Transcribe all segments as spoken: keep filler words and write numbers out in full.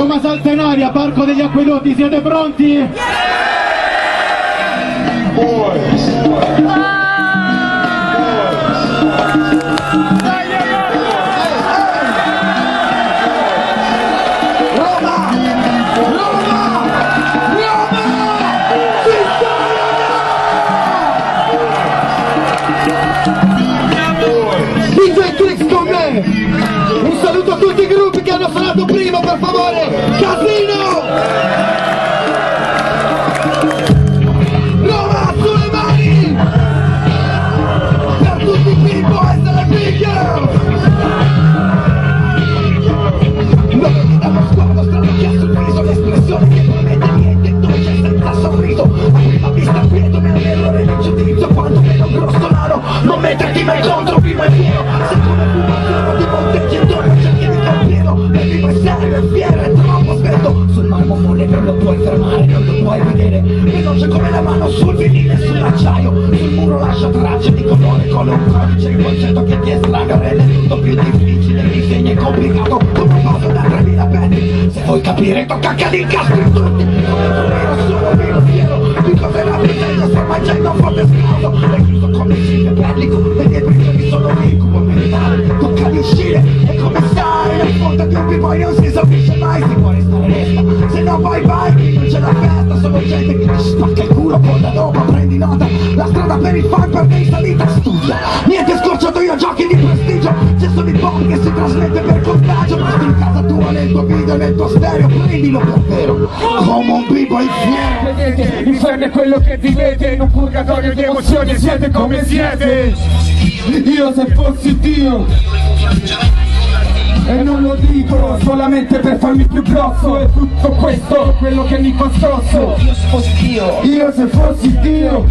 Roma salta in aria, Parco degli Acquedotti, siete pronti? Yeah! Boys. Ah! Un saluto a tutti i gruppi che hanno suonato prima, per favore! Casino! Roma sulle mani! Per tutti i big boys e le big girls! Non vedi dallo sguardo strano che ha sorpreso l'espressione che non vede niente, dolce senza sorriso. A prima vista vedo nell'errore del giudizio, quando vedo grossolano non metterti mai contro, prima è fiero. Se come fumazione di monteggi intorno cerchi di capirlo, e vivo è serio, è fiero, è troppo spento. Sul marmo molle non lo puoi fermare, non lo puoi vedere. Veloce come la mano sul vinile, sull'acciaio. Sul muro lascia tracce di colore con un codice. Il concetto che ti estraga rende tutto più difficile. Il disegno è complicato come un vaso da tremila petti. Se vuoi capire tocca che li incastri tutti. Come tornero solo vivo fiero. Di cos'è la vita, sto mangiando un forte scaldo. È chiuso come il cibo bellico. E dietro i giorni sono un incubo mentale. Tocca di uscire, e come stai? La sponda di un b-boy non si esaurisce mai. Se vuoi restare resta, se no vai vai. Qui non c'è la festa, solo gente che ti spacca il culo. Con la roba prendi nota. La strada per il fan per me in salita studia. Niente scorciato io giochi di prestigio. Gesto di pop che si trasmette per contagio. Ma in casa tua, nel tuo video, nel tuo stereo. Prendilo per vero, come un b-boy fiero. Vedete, l'inferno è quello che vivete. In un purgatorio di emozioni siete come siete. Io se fossi Dio, e non lo dico solamente per farmi più grosso, è tutto questo quello che mi fa scosso. Io se fossi Dio, io se fossi Dio,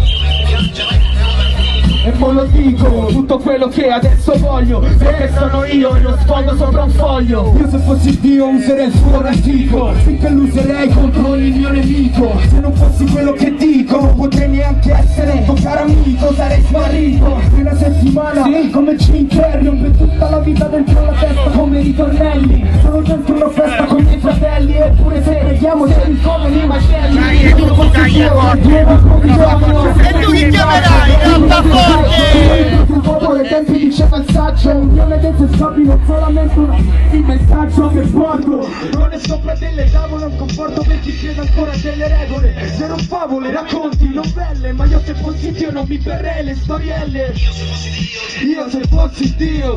e poi lo dico, tutto quello che adesso voglio, perché sono io e lo sfondo sopra un foglio. Io se fossi Dio userei il fuoco antico, finché lo userei contro ogni mio nemico. Se non fossi quello che dico, non potrei neanche essere tuo caro amico, sarei smarrito. Una settimana, sì, come Jim Carrey, per tutta la vita dentro la testa come ritornelli. Sono dentro una festa con i miei fratelli, eppure se preghiamo se ricorrono i macelli. Dai, tu, dai, forte! E tu chi chiamerai? Rampa forte! Il popolo tempi diceva il saggio, unione dentro scopi non solamente una, il messaggio che porto non è sopra delle tavole, un conforto per chi crede ancora delle regole. Se non favole, racconti, novelle, ma io se fossi Dio non mi berrei le storielle. Io se fossi Dio,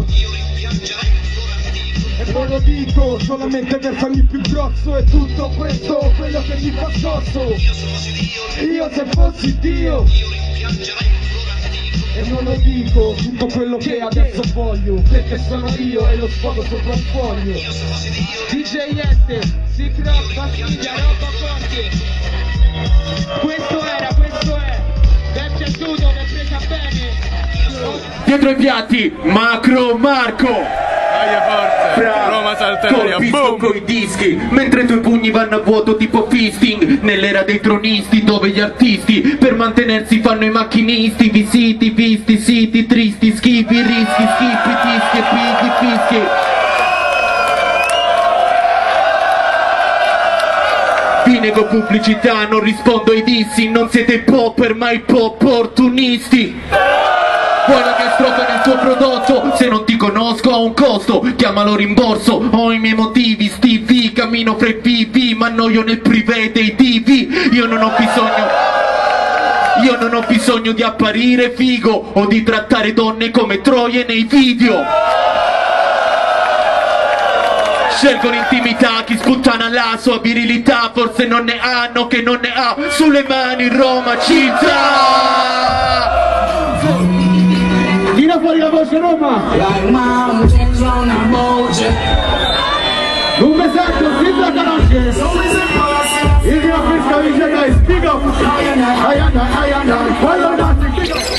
e poi lo dico solamente per farmi più grosso, è tutto questo quello che mi fa scosso. Io se fossi Dio, e non lo dico tutto quello che adesso voglio, perché sono io e lo sfogo sopra un foglio. D J S, Sick Rock, Bastiglia, roba forte. Questo era, questo è. Vi è piaciuto, vi è presa bene. Dietro i piatti, Macro Marco. Forza, Roma salta in aria, colpisco coi dischi, mentre i tuoi pugni vanno a vuoto tipo fisting. Nell'era dei tronisti, dove gli artisti per mantenersi fanno i macchinisti. Visiti, visti, siti, tristi, schifi, rischi, schifi, tischi e pighi, fischi. Vi nego pubblicità, non rispondo ai dissi. Non siete popper ma i opportunisti. Vuoi la mia strofa nel tuo prodotto? Se non ti conosco ha un costo, chiamalo rimborso. Ho i miei motivi, Stevie, cammino fra i P V, ma annoio nel privé dei T V. Io non ho bisogno, io non ho bisogno di apparire figo o di trattare donne come troie nei video. Scelgo l'intimità, chi sputtana la sua virilità, forse non ne hanno che non ne ha sulle mani Roma città. Tira fuori la voce Roma! Un messaggio, chi la conosce? Il mio fresco dice dai, speak up! I am, I am, I am, follow that, speak up!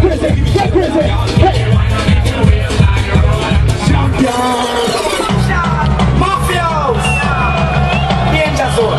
crazy, get crazy. Hey. Mafios! Danger zone.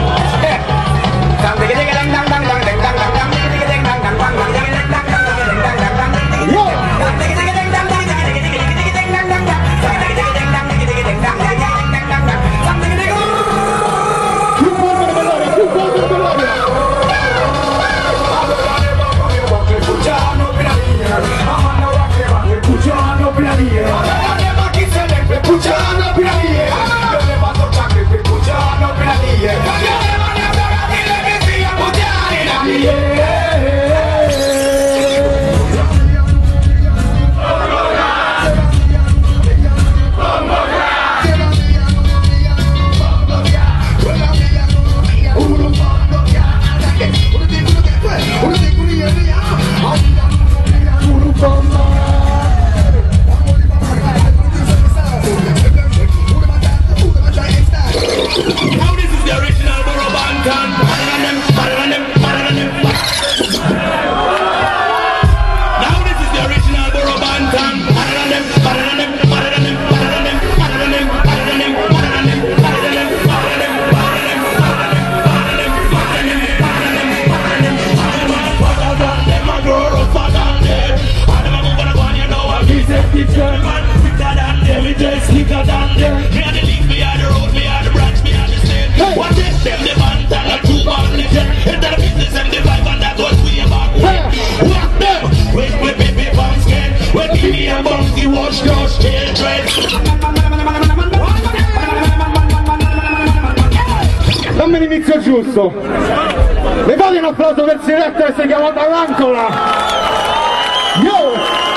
Dammi l'inizio giusto. Mi fate un applauso per Siletta che si chiama Tarantola. Yo!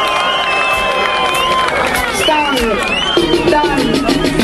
Stanley! Stanley!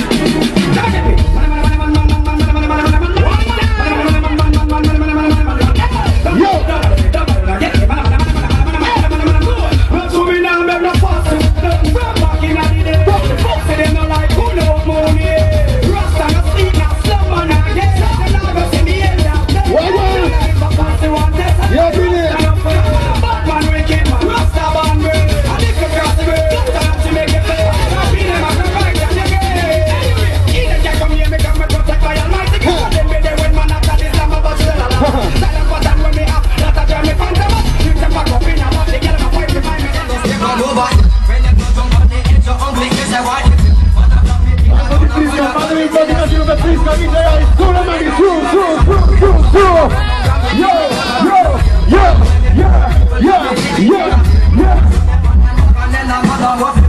Yo, yo, yo, yeah, yeah, yeah, yeah.